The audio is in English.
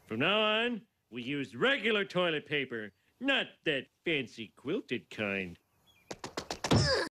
From now on, we use regular toilet paper, not that fancy quilted kind.